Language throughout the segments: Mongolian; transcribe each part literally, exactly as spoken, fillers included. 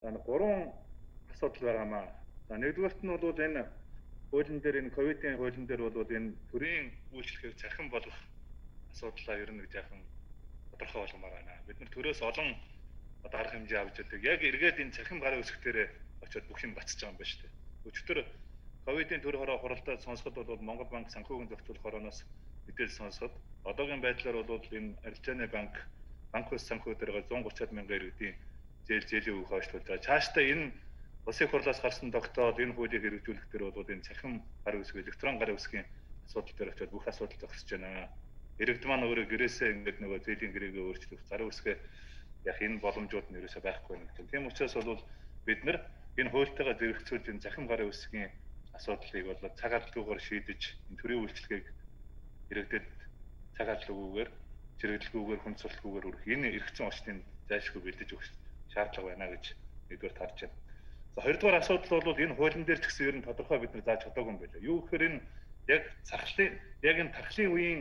За гурван асуудал байгаамаа. За нэгдүгээрт нь бол энэ хуулийн дээр энэ ковидын хуулийн дээр бол энэ төрийн үйлчлэгийг цахим болгох асуудлаа ер нь нэг жаахан тодорхой болгомоор байна. Бид нар төрөөс олон одоо арга хэмжээ авч байдаг. Яг эргээд энэ цахим гарын үсэг дээр очиод бүх юм бацж байгаа юм байна шүү дээ. Өчигдөр ковидын төр хороо хуралдаад сонсоход бол Монгол банк санхүүгийн зохицуулах хорооноос мэдээлэл сонсоход одоогийн байдлаар бол энэ арилжааны банк банк ус санхүү дээр зуун гурван мянган иргэдийн зээл зээлийн үг хойшлуулж байгаа. Цаашдаа энэ улсын хурлаас гарсан тогтоол энэ хуулийг хэрэгжүүлэх дээр бол энэ цахим гарын үсэг, электрон гарын үсгийн асуудал дээр очиод бүх асуудал зогсож байна. Иргэд маань өөрөө гэрээсээ ингээд нөгөө зээлийн гэрээгээ өөрчлөх, гарын үсгээ яг энэ боломжууд нь ерөөсөй байхгүй байна гэх юм. Тийм учраас бол бид нар энэ хуультайгаа зэрэгцүүлж энэ цахим гарын үсгийн асуудлыг бол цаг алдалгүйгээр шийдэж энэ төрийн үйлчлэгийг иргэдэд цаг алдалгүйгээр, зэрэглэлгүйгээр, хүндрэлгүйгээр өргөх энэ эргэцэн орчныг зайлшгүй бэлдэж өгөх шаардлага байна гэж нэгдүгээр тарж байна. За хоёрдугаар асуудал бол энэ хуулийн дээр ч гэсэн ер нь тодорхой бид нар зааж чадаагүй юм байна. Юу гэхээр энэ яг цархлын яг энэ тархлын үеийн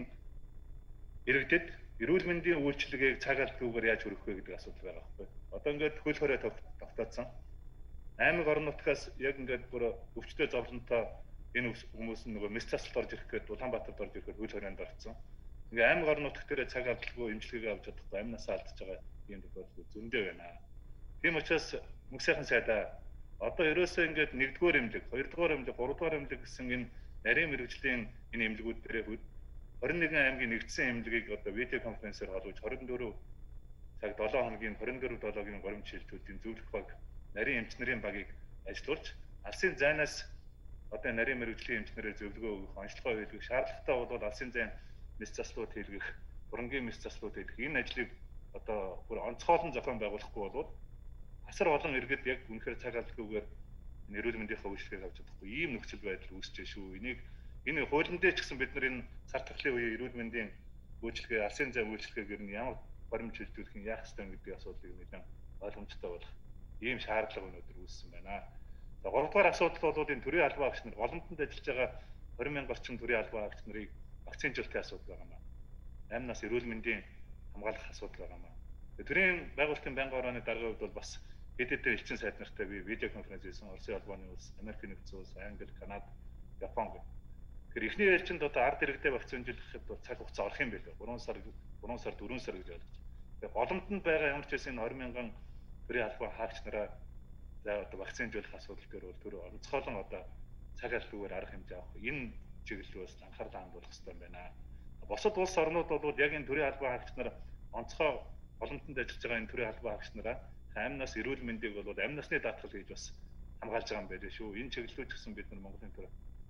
иргэдэд эрүүл мэндийн үйлчилгээг цаг алдалгүйгээр яаж өргөх вэ гэдэг асуудал байгаа байхгүй. Одоо ингээд хөл хорой тогтоодсон. Аймаг орон нутгаас яг ингээд бүр өвчтөе зовлонтой энэ хүмүүс нөгөө мэс засалт орж ирэх гээд Улаанбаатарт орж ирэхэд хөл хоройнд орсон. Ингээ аймаг орон нутг дээр цаг алдалгүй эмчилгээ авч чадахгүй амнасаа алдчихж байгаа юм тохиолдол зөндөө байна. Тийм учраас мөнх сайхан сайдаа одоо ерөөсөө ингээд нэгдүгээр эмнэлэг, хоёрдугаар эмнэлэг, гуравдугаар эмнэлэг гэсэн энэ нарийн мэрэгжлийн энэ эмнэлгүүд дээр хорин нэгэн аймгийн нэгдсэн эмнэлгийг одоо видео конференсээр холбож хорин дөрөв цаг долоон хоногийн хорин дөрөв долоогийн горимт шилжүүлэлтийн зөвлөх баг нарийн эмч нарын багийг ажилуулж алсын зайнаас одоо нарийн мэрэгжлийн эмчнэрээр зөвлөгөө өгөх, онцлогоо хийлгэх, шаардлагатай бол алсын зайн мэс заслууд хийлгэх, хурангийн мэс заслууд хийлгэх энэ ажлыг одоо бүр онцгойлон зохион байгуулахгүй бол асар олон иргэд яг үнэхээр цаг алдалгүйгээр эрүүл мэндийнхээ үйлчлэгийг авч чадахгүй ийм нөхцөл байдал үүсэж шүү. Энийг энэ хуулийн дээр ч гэсэн бид нар энэ сар тахлын үеийн эрүүл мэндийн үйлчлэгээ, алсын зай үйлчлэгийг ер нь ямар горимт шилжүүлэх нь яах ёстой гэдэг асуудлыг нэлээд ойлгомжтой болох ийм шаардлага өнөөдөр үүссэн байна. За гуравдугаар асуудал бол энэ төрийн албан агч нар голомтонд ажиллаж байгаа двадцать мянган орчим төрийн албан агч нарыг вакцинжуулалтын асуудал байгаа маа. амь нас эрүүл мэндийн хамгаалах асуудал байгаа маа. Төрийн байгуулалтын байнгын орооны даргын хувьд бол бас хэд хэдэн элчин сайд нартай би видео конференц хийсэн. Оросын албаны улс, Америкийн нэгдсэн улс, Англи, Канада, Япон гэх. Тэгэхээр эхний ээлжинд одоо ард иргэдэд вакцинжуулахад бол цаг хугацаа орох юм байлээ. гурван сар, гурван сар, дөрвөн сар гэж ойлгож. Тэгэхээр голомтонд байгаа ямар ч байсан двадцать мянган төрийн албан хаагч нараа за одоо вакцинжуулах асуудал дээр бол түр онцгойлон одоо цаг алдалгүйгээр арга хэмжээ авах. Энэ чиглэл бас анхаарлаа хандуулах хэрэгтэй юм байна. Босод улс орнууд бол яг энэ төрийн албан хаагч нар онцгой голомтонд ажиллаж байгаа энэ төрийн албан хаагч нараа амь нас эрүүл мэндийг бол амь насны даатгал хийж бас хамгаалж байгаа юм байна шүү. Энэ чиглэлүүд гэсэн бид нар Монголын төр.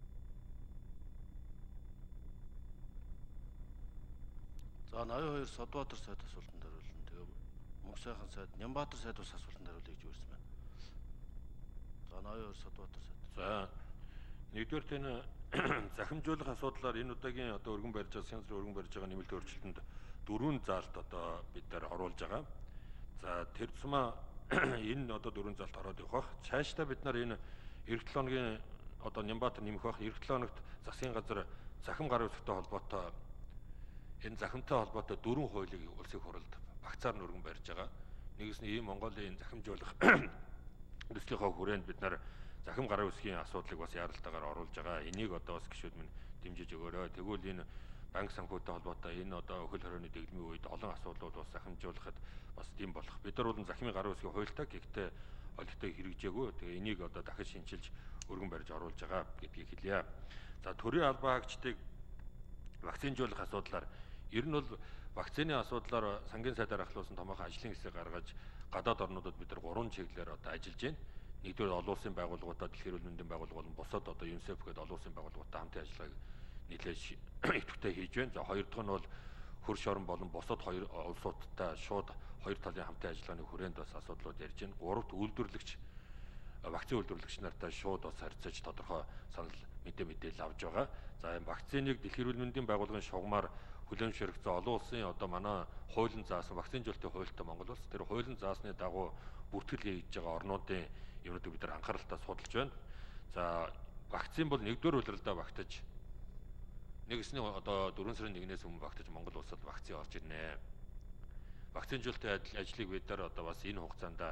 За ноён хоёр Содбаатар сайд асуултанд хариулна. Тэгээ мөнх сайхан сайд Нямбаатар сайд бас асуултанд хариулъя гэж үүрсэн байна. За ноён хоёр Содбаатар сайд. За нэгдүгээр энэ захимжуулах асуудлаар энэ удаагийн одоо өргөн барьж байгаа сенсор өргөн барьж байгаа нэмэлт өөрчлөлтөнд дөрвөн заалт одоо бид нар оруулж байгаа. За тэр тусмаа энэ одоо дөрвөн заалт ороод явах бах. Цаашдаа бид нар энэ эх долоо хоногийн одоо Нямбаатар нэмэх бах. эх долоо хоногт засгийн газар захим гарын үсэгтэй холбоотой энэ захимтай холбоотой дөрвөн хуулийг улсын хурлд багцаар нь өргөн барьж байгаа. Нэгс нь ийм Монголын захимжуулах төслийнхөө хүрээнд бид нар захим гарын үсгийн асуудлыг бас яаралтайгаар оруулж байгаа. Энийг одоо бас гишүүд минь дэмжиж өгөөрэй. Тэгвэл энэ банк санхүүтэй холбоотой энэ одоо хөл хорионы дэглэмийн үед олон асуудлууд бас захимжуулахад бас тийм болох. Бид нар бол захимын гарын үсгийн хуультай гэхдээ олигтой хэрэгжээгүй. Тэгээ энийг одоо дахиж шинчилж өргөн барьж оруулж байгаа гэдгийг хэлье. За төрийн албан хаагчдыг вакцинжуулах асуудлаар ер нь бол вакцины асуудлаар сангийн сайдаар ахлуулсан томоохон ажлын хэсэг гаргаж гадаад орнуудад бид нар гурван чиглэлээр одоо ажиллаж байна. Нэгдүгээр олон улсын байгууллагуудад дэлхийн эрүүл мэндийн байгууллага болон бусад одоо ЮНИСЕФ гэдэг олон улсын байгууллагуудтай хамтын ажиллагааг нийлээж идэвхтэй хийж байна. За хоёр дахь нь бол хөрш орон болон бусад хоёр улсуудтай шууд хоёр талын хамтын ажиллагааны хүрээнд бас асуудлууд ярьж байна. Гуравт үйлдвэрлэгч вакцины үйлдвэрлэгч нартай шууд бас харьцаж тодорхой санал мэдээ мэдээлэл авж байгаа. За вакциныг дэлхийн эрүүл мэндийн байгууллагын шугамар хүлээмжшэрэгцээ олон улсын одоо манай хуулийн заасан вакцинжуулалтын хуультай Монгол улс тэр хуулийн заасны дагуу бүртгэл хийж байгаа орнуудын юмнуудыг бид нар анхааралтай судалж байна. За вакцин бол нэгдүгээр улиралдаа багтаж нэгсний одоо дөрвөн сарын нэгнээс өмнө багтаж Монгол улсад вакцин орж ирнэ. Вакцинжуулалтын ажлыг бид нар одоо бас энэ хугацаанд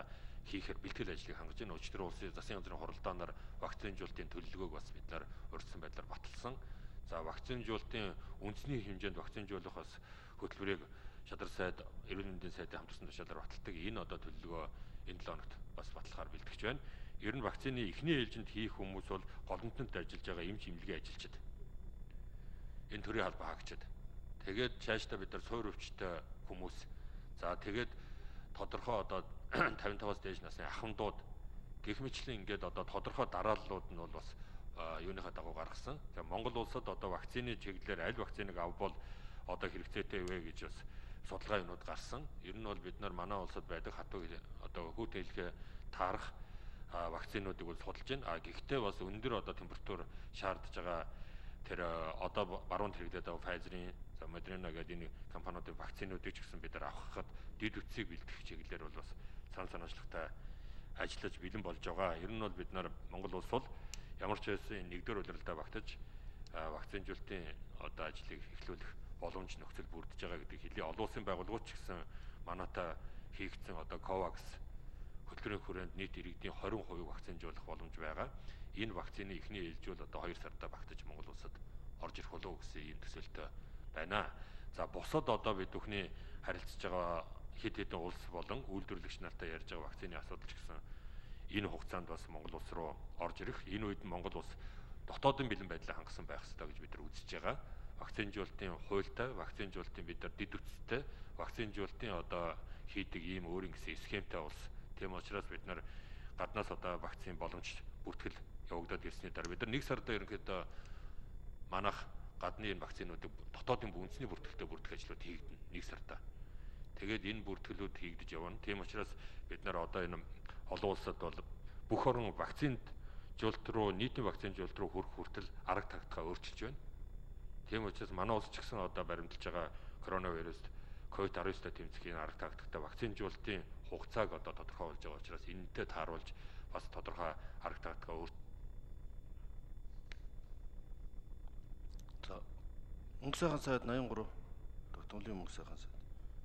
хийхээр бэлтгэл ажлыг хангаж байна. Өчигдөр улсын засгийн газрын хуралдаанаар вакцинжуулалтын төлөвлөгөөг бас бид нар урьдчилан байдлаар баталсан. За вакцинжуулалтын үндэсний хэмжээнд вакцинжуулах бас хөтөлбөрийг Шадар сайд, эрүүл мэндийн сайдын хамт тусан тушаалаар баталдаг. Энэ одоо төлөвлөгөө энэ долоо хоногт бас батлахаар бэлтгэж байна. Ер нь вакцины эхний ээлжинд хийх хүмүүс бол голомтонд ажиллаж байгаа эмч эмнэлгийн ажилчид. Энэ төрийн албан хаагчид. Тэгээд цаашдаа бид нар суур өвчтэй хүмүүс. За тэгээд тодорхой одоо тавин таваас дээш насны ахмадууд гэх мэтлэн ингээд одоо тодорхой дарааллууд нь бол бас юуныхаа дагуу гаргасан. За Монгол улсад одоо вакцины чиглэлээр аль вакциныг авбол одоо хэрэгцээтэй вэ гэж бас судалгаа юмуд гарсан. Ер нь бол бид нар манай улсад байдаг хатуу одоо хүүт хэлхээ таарах вакцинуудыг бол судалж байна. А гэхдээ бас өндөр одоо температур шаардж байгаа тэр одоо баруун хэрэглээд байгаа Pfizer-ийн, за Moderna гэдэг энэ компаниудын вакцинуудыг ч гэсэн бид нар авахад дэд үтсийг бэлтгэх чиглэлээр бол бас сан санаачлагтай ажиллаж бэлэн болж байгаа. Ер нь бол бид нар Монгол улс бол ямар ч байсан нэгдүгээр улиралдаа багтаж вакцинжуулалтын одоо ажлыг эхлүүлэх боломж нөхцөл бүрдэж байгаа гэдэг хэлээ. Олон улсын байгууллагууд ч гэсэн манайтай хийгдсэн одоо COVAX хөтөлбөрийн хүрээнд нийт иргэдийн двадцать percent вакцинжуулах боломж байгаа. Энэ вакцины эхний ээлжүүл одоо хоёр сарда багтаж Монгол улсад орж ирэх болов гэсэн ийм төсөөлтөй байна. За бусад одоо бид бүхний харилцаж байгаа хэд хэдэн улс болон үйлдвэрлэгч нартай ярьж байгаа вакцины асуудал ч гэсэн энэ хугацаанд бас Монгол улс руу орж ирэх. Энэ үед Монгол улс дотоодын бэлэн байдлаа хангасан байх ёстой гэж бид нар үзэж байгаа. Вакцинжуулалтын хуультай, вакцинжуулалтын бид нар дэд үтцтэй, вакцинжуулалтын одоо хийдэг ийм өөрийн гэсэн схемтэй улс. Тийм учраас бид нар гаднаас одоо вакцины боломж бүртгэл явагдаад ирсний дараа бид нар нэг сарда ерөнхийдөө манайх гадны энэ вакцинуудыг дотоодын үндэсний бүртгэлтэй бүртгэх ажлууд хийгдэнэ нэг сарда. Тэгээд энэ бүртгэлүүд хийгдэж явна. Тийм учраас бид нар одоо энэ олон улсад бол бүх орон вакцинд жуулт руу нийтийн вакцины жуулт руу хүрэх хүртэл арга тактикаа өөрчилж байна. Тийм учраас манай улс ч гэсэн одоо баримталж байгаа коронавирус ковид десяттой тэмцэхийн арга тактиктай вакцины жуултын хугацааг одоо тодорхойлж байгаа учраас энэтэй тааруулж бас тодорхой арга тактикаа өөр. За мөнгө сайхан сайд восемьдесят три тогтмолын мөнгө сайхан сайд.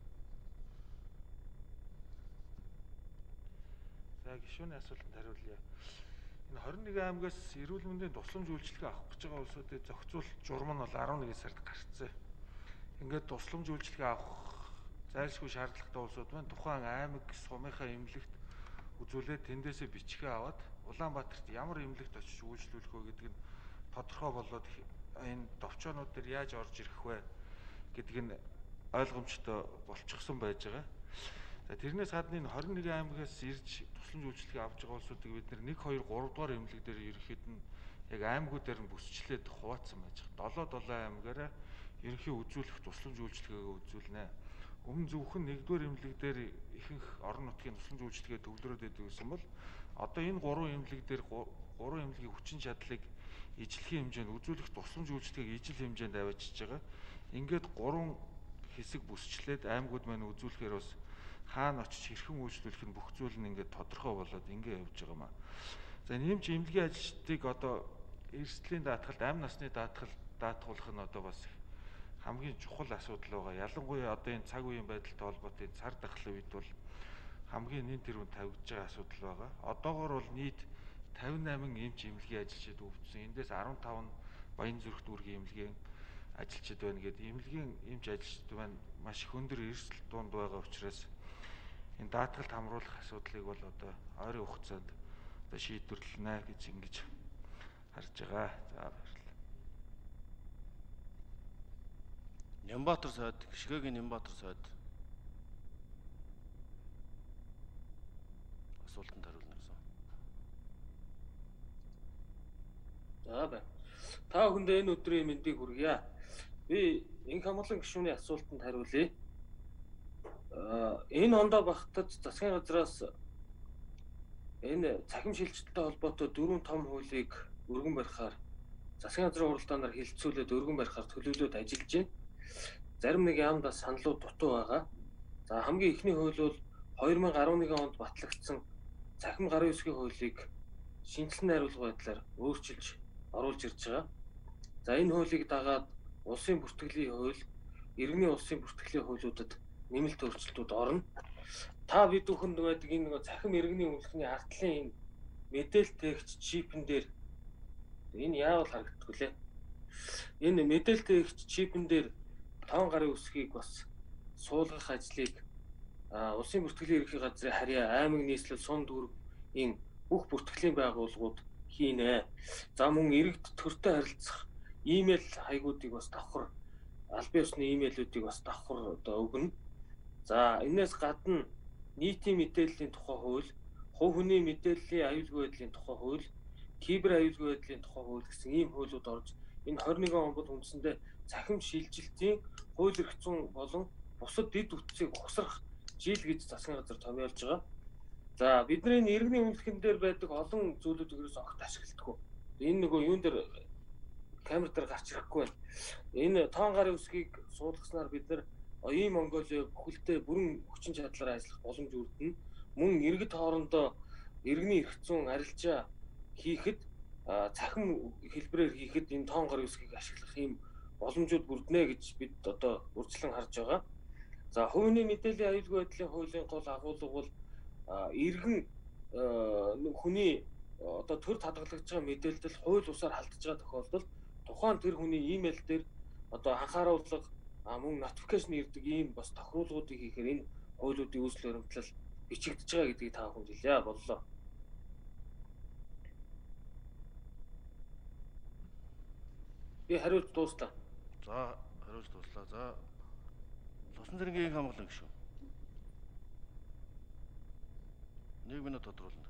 За гишүүний асуултанд хариулъя. Энэ двадцать and one аймагаас эрүүл мэндийн тусламж үйлчилгээ авах гэж байгаа улсуудыг зохицуулалт журам нь бол eleven сард гарцсан. Ингээд тусламж үйлчилгээ авах зайлшгүй шаардлагатай улсууд маань тухайн аймаг сумынхаа эмнэлэгт үзүүлээд тэндээсээ бичгээ аваад Улаанбаатарт ямар эмнэлэгт очиж үйлчлүүлэх вэ гэдэг нь тодорхой болоод энэ товчоонууд дээр яаж орж ирэх вэ гэдэг нь ойлгомжтой болчихсон байж байгаа. За тэрнээс гадна энэ двадцать and one аймагаас ирж тусламж үйлчилгээ авч байгаа улсуудыг бид нэг two three дугаар эмнэлэг дээр ерөнхийд нь яг аймагуудаар нь бүсчлээд хуваацсан байж байгаа. seven seven аймагаараа ерөнхий үзүүлэх тусламж үйлчилгээгээ үзүүлнэ. Өмнө зөвхөн нэгдүгээр эмнэлэг дээр ихэнх орон нутгийн тусламж үйлчилгээ төвлөрөөд байдаг гэсэн бол одоо энэ гурван эмнэлэг дээр гурван эмнэлгийн хүчин чадлыг ижлэхийн хэмжээнд үзүүлэх тусламж үйлчилгээг ижил хэмжээнд аваачиж байгаа. Ингээд гурван хэсэг бүсчлээд аймагуд маань үзүүлэхээр бас хаана очиж хэрхэн үйлчлүүлэх нь бүх зүйл нь ингээд тодорхой болоод ингээд явж байгаа маа. За нэмж эмнэлгийн ажилчдыг одоо эрсдлийн даатгалд амь насны даатгал даатгуулах нь одоо бас хамгийн чухал асуудал байгаа. Ялангуяа одоо энэ цаг үеийн байдалтай холбоотой цар тахлын үед бол хамгийн нэн тэрүүнд тавигдж байгаа асуудал байгаа. Одоогоор бол нийт fifty-eight эмч эмнэлгийн ажилчид өвдсөн. Эндээс fifteen нь Баянзүрх дүүргийн эмнэлгийн ажилчид байна гэдэг. Эмнэлгийн эмч ажилчид маань маш их өндөр эрсдэл дунд байгаа учраас энэ даатгалд хамруулах асуудлыг бол одоо ойрын хугацаанд одоо шийдвэрлэнэ гэж ингэж харж байгаа. За баярлалаа. Нямбатар сайд, Гишгээгийн Нямбатар сайд асуултанд хариулна гэсэн. За байна. Та бүхэндээ энэ өдрийн мэндийг хүргье. Би Инх хамгаалан гишүүний асуултанд хариулъя. Энэ ондоо багтаж засгийн газраас энэ цахим шилжилттэй холбоотой дөрвөн том хуулийг өргөн барихаар засгийн газрын хуралдаанаар хилцүүлээд өргөн барихаар төлөвлөлөд ажиллаж байна. Зарим нэг яамдаа саналууд дутуу байгаа. За хамгийн ихний хууль бол two thousand eleven онд батлагдсан цахим гарын үсгийн хуулийг шинжилэн найруулга байдлаар өөрчилж оруулж ирж байгаа. За энэ хуулийг дагаад улсын бүртгэлийн хууль, иргэний улсын бүртгэлийн хуулиудад нэмэлт өөрчлөлтүүд орно. та бид бүхэнд байдаг энэ нэг цахим иргэний үнэлэхний артлын энэ мэдээлэлтэйгч чипэн дээр энэ яавал харагддаг лээ. Энэ мэдээлэлтэйгч чипэн дээр тоон гарын үсгийг бас суулгах ажлыг улсын бүртгэлийн ерөнхий газрын харьяа аймаг нийслэл сум дүүргийн бүх бүртгэлийн байгууллагууд хийнэ. За мөн иргэд төртэй харилцах имэйл хаягуудыг бас давхар албан ёсны имэйлүүдийг бас давхар одоо өгнө. За энэс гадна нийтийн мэдээллийн тухай хууль, хувь хүний мэдээллийн аюулгүй байдлын тухай хууль, кибер аюулгүй байдлын тухай хууль гэсэн ийм хуулиуд орж энэ двадцать и один он бол үндсэндээ цахим шилжилтийн хууль эрх зүйн болон бусад дэд үтцийг ухсрах жил гэж засгийн газар томьёолж байгаа. За бидний иргэний үнэлэхэн дээр байдаг олон зүйлүүд ерөөс огт ашигладаггүй. Энэ нөгөө юун дээр камер дээр гарч ирэхгүй байна. Энэ тоон гарын үсгийг суулгаснаар бид нар оюун Монголиа бүхэлдээ бүрэн хүчин чадлаараа ажиллах боломж өрдөнө. Мөн иргэд хоорондоо иргэний эрх зүйн арилжаа хийхэд цахим хэлбэрээр хийхэд энэ тоон гарын үсгийг ашиглах ийм боломжууд бүрднэ гэж бид одоо үргэлжлэн харж байгаа. За хувийн мэдээллийн аюулгүй байдлын хуулийн гол агуулга бол иргэн хүний одоо төр хадгалагдж байгаа мэдээлэл хууль бусаар халдж байгаа тохиолдолд тухайн тэр хүний имэйл дээр одоо анхааруулга мөн нотификашн ирдэг ийм бас тохируулгуудыг хийхээр энэ хуулиудын үүсэл баримтлал бичигдэж байгаа гэдгийг та бүхэнд хэлье боллоо. Би хариулт дуустаа. За хариулт дуслаа. За Лусан зэргийн хамгаалан гişүү. Нэг минут тодруулна.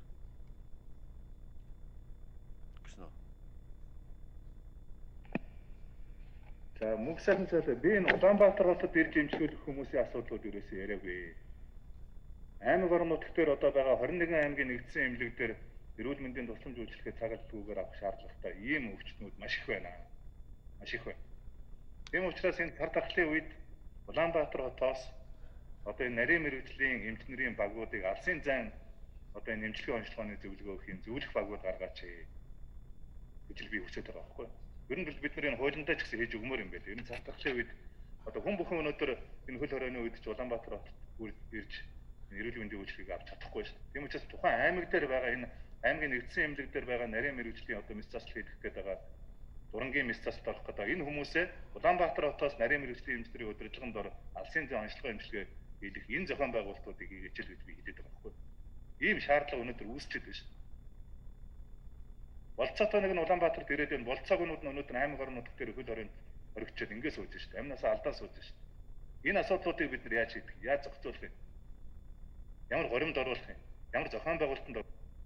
Гişнэ. За мөнх сайхан цаалаа би энэ Улаанбаатар хотод ирж эмчилүүлэх хүмүүсийн асуудлууд ерөөсөө яриаггүй. Аймаг орон нутг дээр одоо байгаа двадцать и один аймгийн нэгдсэн эмнэлэг дээр эрүүл мэндийн тусламж үйлчлэгээ цагаатгүйгээр авах шаардлагатай ийм өвчтнүүд маш их байна. Маш их байна. Тийм учраас энэ тар тахлын үед Улаанбаатар хотоос одоо энэ нарийн мэрэгжлийн эмчнэрийн багуудыг алсын зайн одоо энэ эмчилгээ онцлогооны зөвлөгөөхийн зөвлөх багууд гаргаач гэж би хүсэж байгаа байхгүй юу? Ер нь бол бид нар энэ хуулиндаа ч гэсэн хийж өгмөр юм байна. Энэ тар тахлын үед одоо хүн бүхэн өнөөдөр энэ хөл хорионы үед ч Улаанбаатар хотод ирж эрүүл мэндийн үйлчлэгийг авч чадахгүй шүү дээ. Тийм учраас тухайн аймаг дээр байгаа энэ аймгийн нэгдсэн эмнэлэг дээр байгаа нарийн мэрэгжлийн одоо мэс заслал хийх гээд байгаа дурангийн мэс заслал авах гэдэг энэ хүмүүсээ Улаанбаатар хотоос нарийн мэрэгжлийн эмчилгээний удирдлаганд ор алсын зэн онцлогоо эмчилгээ хийх энэ зохион байгуулалтуудыг хийж л гэж би хэлээд байгаа байхгүй. Ийм шаардлага өнөөдөр үүсчихэд байна шүү. Болцоотой нэг нь Улаанбаатарт ирээд энэ болцоогнууд нь өнөөдөр аймаг орон нутг дээр хөл хорионд оргичоод ингэ сууж шүү дээ. Амнасаа алдаа сууж шүү дээ. Энэ асуудлуудыг бид нар яаж шийдэх вэ? Яаж зохицуулах вэ? Ямар горимд оруулах юм? Ямар зохион байгуулалтанд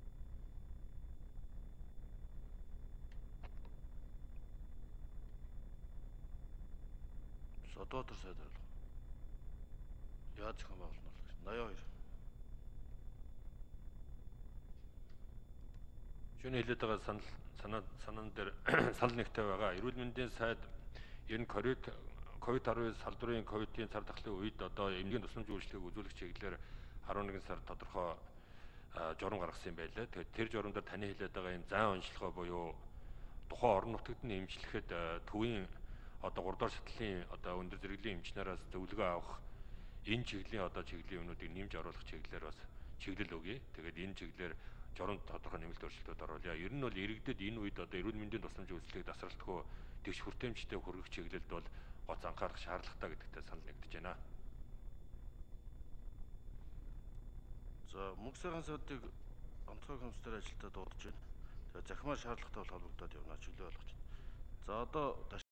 Содотор сайд оруулах. Яаж зохион байгуулна вэ? восемьдесят two. Шөнө хэлээд байгаа санал санаа санаан дээр санал нэгтэй байгаа. Эрүүл мэндийн сайд ер нь ковид ковид 십九салдварын ковидын цар тахлын үед одоо эмнэлгийн тусламж үйлчлэгийг үзүүлэх чиглэлээр арван нэгэн сар тодорхой журам гаргасан юм байлаа. Тэгэхээр тэр журам дээр таны хэлээд байгаа юм зайн онцлогоо буюу тухайн орон нутагт нь эмчлэхэд төвийн одоо гурав дахь шатлалын одоо өндөр зэрэглэлийн эмчнээс зөвлөгөө авах энэ чиглэлийн одоо чиглэлийн юмнуудыг нэмж оруулах чиглэлээр бас чиглэл өгье. Тэгээд энэ чиглэлээр журамд тодорхой нэмэлт өөрчлөлтүүд оруулъя. Ер нь бол иргэдэд энэ үед одоо эрүүл мэндийн тусламж үйлчлэгийг тасралтгүй тэгш хүртээмжтэй хүргэх чиглэлд бол гоц анхаарах шаардлагатай гэдэгтээ санал нэгдэж байна. За мөнх сайхан сайдыг онцгой хүмүүсээр ажилдаа дуудаж байна. Тэгээд захимаар шаардлагатай бол холбогдоод явна чөлөө болгож байна. За одоо